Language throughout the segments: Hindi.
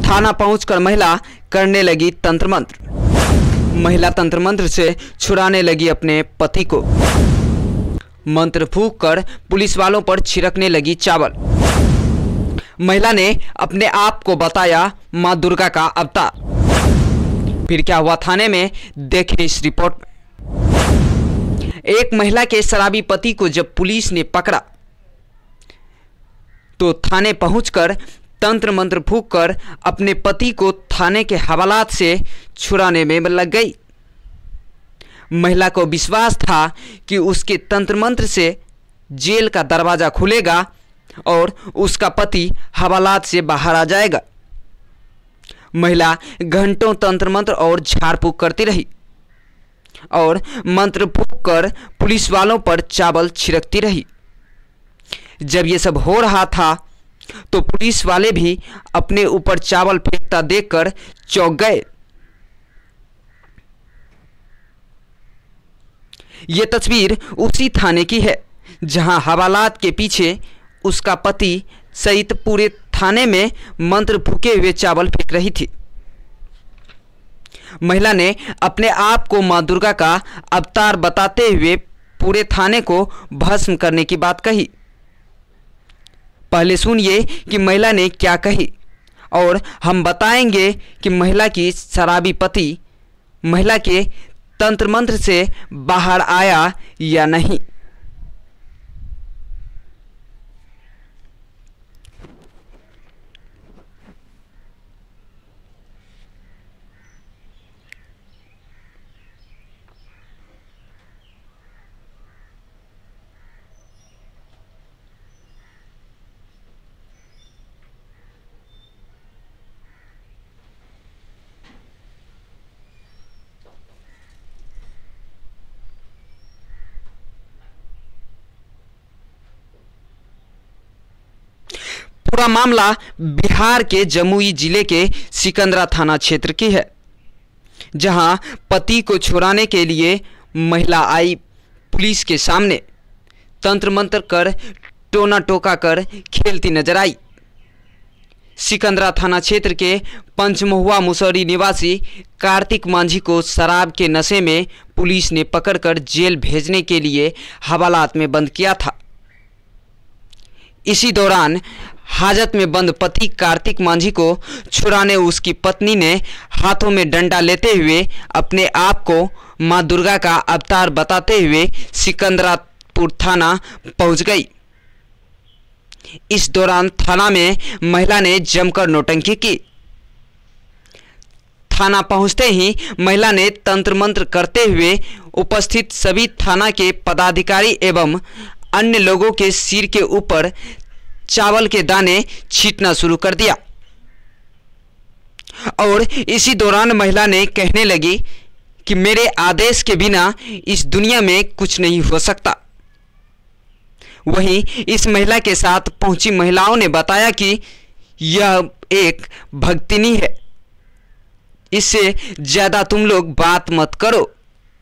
थाना पहुंचकर महिला करने लगी तंत्र मंत्र। महिला तंत्र मंत्र से छुड़ाने लगी अपने पति को। मंत्र फूंक कर पुलिस वालों पर छिड़कने लगी चावल। महिला ने अपने आप को बताया मां दुर्गा का अवतार। फिर क्या हुआ थाने में, देखें इस रिपोर्ट में। एक महिला के शराबी पति को जब पुलिस ने पकड़ा तो थाने पहुंचकर तंत्र मंत्र फूंक कर अपने पति को थाने के हवालात से छुड़ाने में लग गई। महिला को विश्वास था कि उसके तंत्र मंत्र से जेल का दरवाजा खुलेगा और उसका पति हवालात से बाहर आ जाएगा। महिला घंटों तंत्र मंत्र और झाड़ फूंक करती रही और मंत्र फूंक कर पुलिस वालों पर चावल छिड़कती रही। जब ये सब हो रहा था तो पुलिस वाले भी अपने ऊपर चावल फेंकता देखकर चौंक गए। ये तस्वीर उसी थाने की है जहां हवालात के पीछे उसका पति सहित पूरे थाने में मंत्र फूके हुए चावल फेंक रही थी। महिला ने अपने आप को मां दुर्गा का अवतार बताते हुए पूरे थाने को भस्म करने की बात कही। पहले सुनिए कि महिला ने क्या कही और हम बताएंगे कि महिला की शराबी पति महिला के तंत्र मंत्र से बाहर आया या नहीं। पूरा मामला बिहार के जमुई जिले के सिकंदरा थाना क्षेत्र की है, जहां पति को छुड़ाने के लिए महिला आई पुलिस के सामने तंत्र मंत्र कर टोना टोका कर खेलती नजर आई। सिकंदरा थाना क्षेत्र के पंचमहुआ मुसौरी निवासी कार्तिक मांझी को शराब के नशे में पुलिस ने पकड़कर जेल भेजने के लिए हवालात में बंद किया था। इसी दौरान हाजत में बंद पति कार्तिक मांझी को छुड़ाने उसकी पत्नी ने हाथों में डंडा लेते हुए अपने आप को मां दुर्गा का अवतार बताते हुए सिकंदरापुर थाना पहुंच गई। इस दौरान थाना में महिला ने जमकर नौटंकी की। थाना पहुंचते ही महिला ने तंत्र मंत्र करते हुए उपस्थित सभी थाना के पदाधिकारी एवं अन्य लोगों के सिर के ऊपर चावल के दाने छींटना शुरू कर दिया और इसी दौरान महिला ने कहने लगी कि मेरे आदेश के बिना इस दुनिया में कुछ नहीं हो सकता। वहीं इस महिला के साथ पहुंची महिलाओं ने बताया कि यह एक भक्तिनी है, इससे ज्यादा तुम लोग बात मत करो।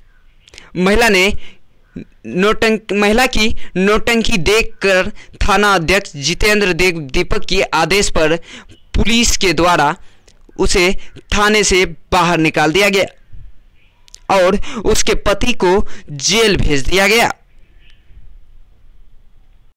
महिला की नौटंकी देखकर थाना अध्यक्ष जितेंद्र दीपक के आदेश पर पुलिस के द्वारा उसे थाने से बाहर निकाल दिया गया और उसके पति को जेल भेज दिया गया।